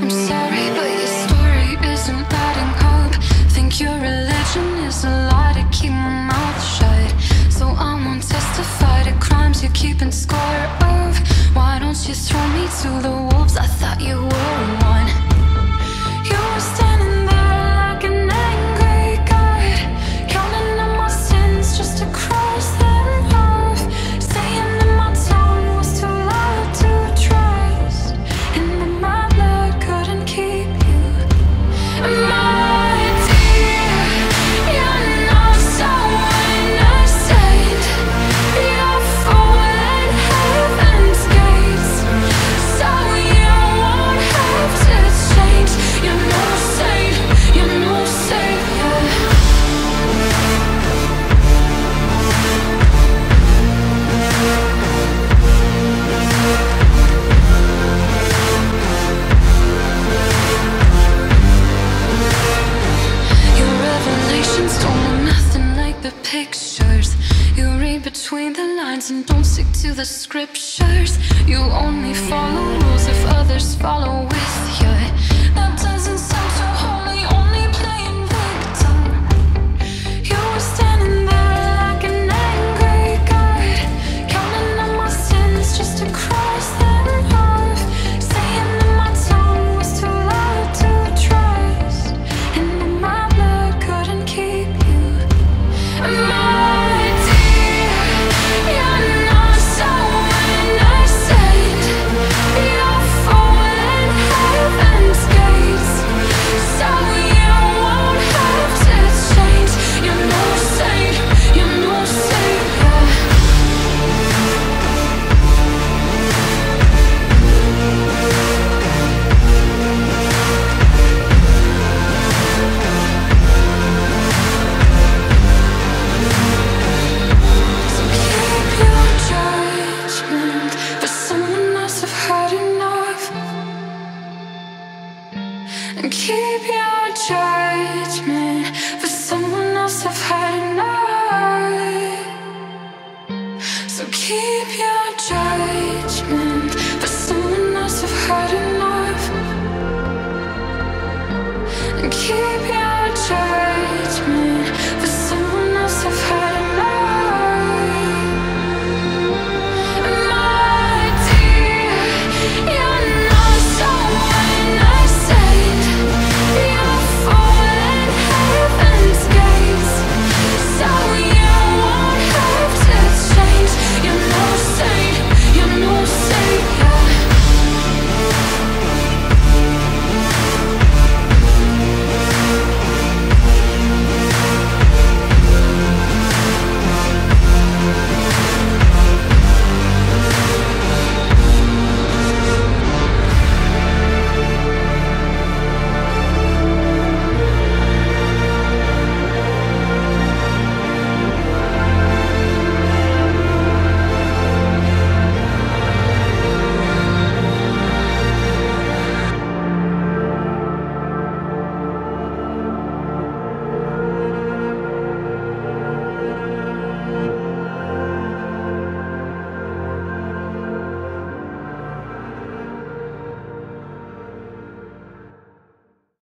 I'm sorry, but your story isn't adding up. Think your religion is a lie to keep my mouth shut. So I won't testify to crimes you're keeping score of. Why don't you throw me to the wolves? I thought you were one. You were standing there like an angry god, counting on my sins just to cross them off, saying that my tongue was too loud to trust, and that my blood couldn't keep you. My dear, you're not so innocent. You're fooling heaven's gates, so you won't have to change. You're no saint, you're no savior. Your revelations don't look nothing like the pictures. You read between the lines and don't stick to the scriptures. You only follow rules if others follow with you. That doesn't sound so holy, only playing victim. You were standing there like an angry god, counting on my sins just to cross them off, saying that my tongue was too loud to trust, and that my blood couldn't keep you. My dear, you're not so innocent. You're fooling heaven's gates, so you won't have to change. You're no saint, you're no savior. So keep your judgment, for someone else have had enough. And keep your judgment, for someone else have had enough. So keep your judgment, for someone else have had enough. And keep your